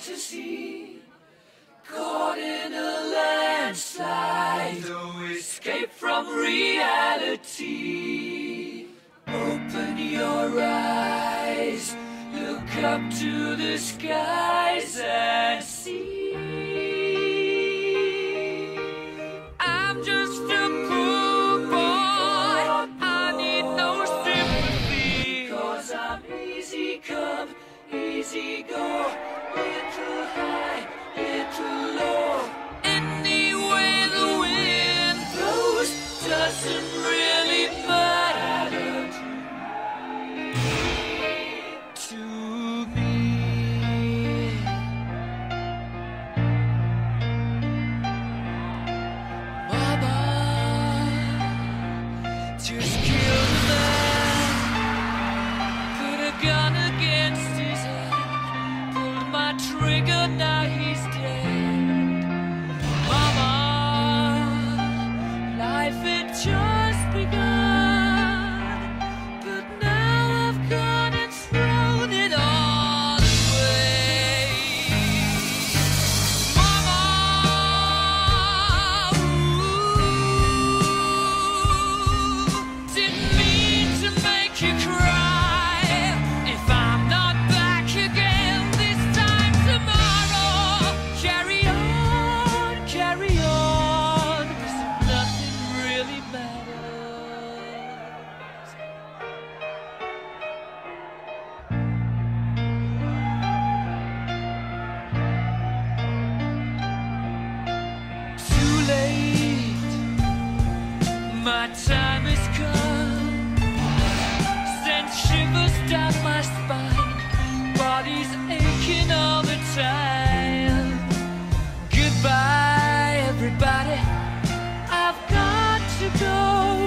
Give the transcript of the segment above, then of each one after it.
fantasy, caught in a landslide, no escape from reality. Open your eyes, look up to the skies and see. I'm just a poor boy, I need no sympathy, 'cause I'm easy come, easy go, little high, little low. Anyway the wind blows doesn't really matter to me. Mama just killed a man, put a gun against his head, pulled my trigger, now he's dead. Mama, life had just begun, but now I've gone and thrown it all away. Mama, didn't mean to make you cry. If I'm not back again this time tomorrow, carry on, 'cause nothing really matters. Too late, my time has come, sent shivers down my spine, body's aching all the time. Goodbye, everybody, I've got to go,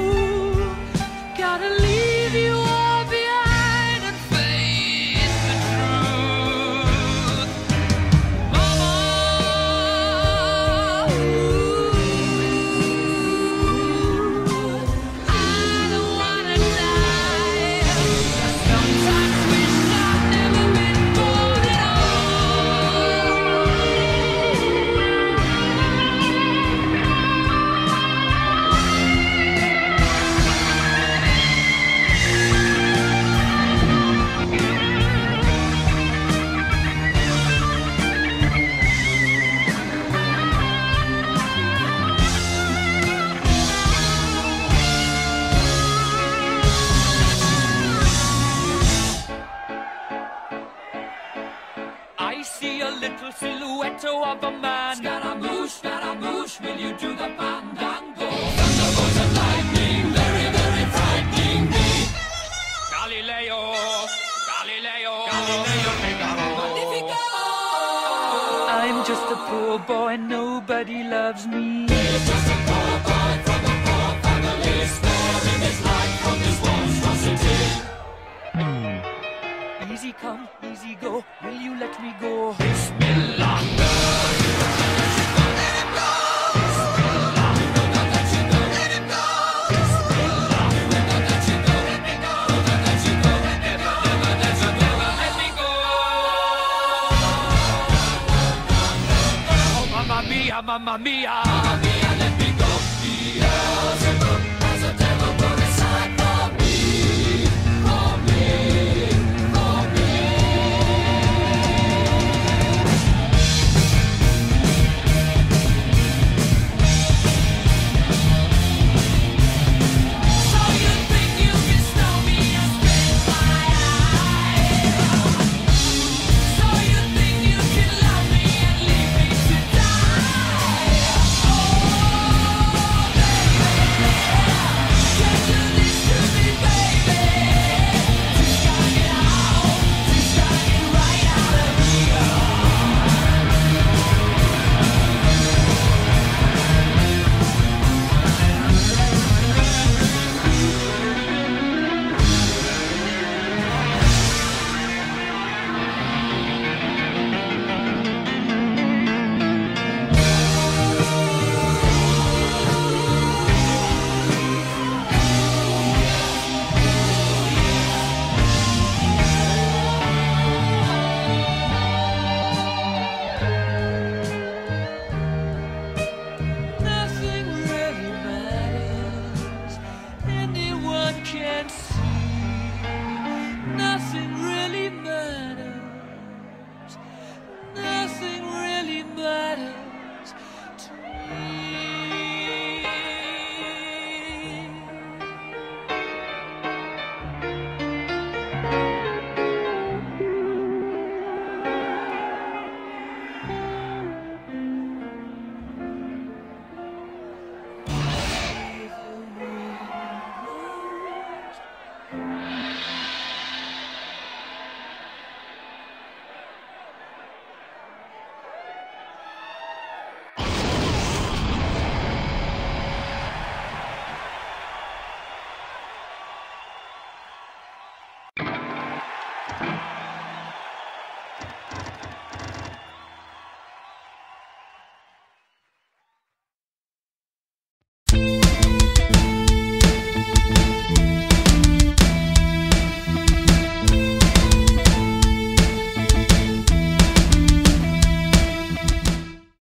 gotta leave you all behind and face the truth. Mama, I don't wanna die. Sometimes wish I'd never been born at I see a little silhouette of a man. Scaramouche, will you do the fandango? Thunderbolts and lightning, very, very frightening me. Galileo, Magnifico. I'm just a poor boy, nobody loves me. He's just a poor boy from a poor family, sparing his life from this monstrosity. Easy come, easy go, will you let me go? Bismillah. Let him go. Bismillah. We will not let you go. Let him go. Bismillah. We will not let you go. Let me go. We will not let you go. Never, never let you go. Let me go. Oh, mamma mia, mamma mia. Mamma mia, let me go. Yeah.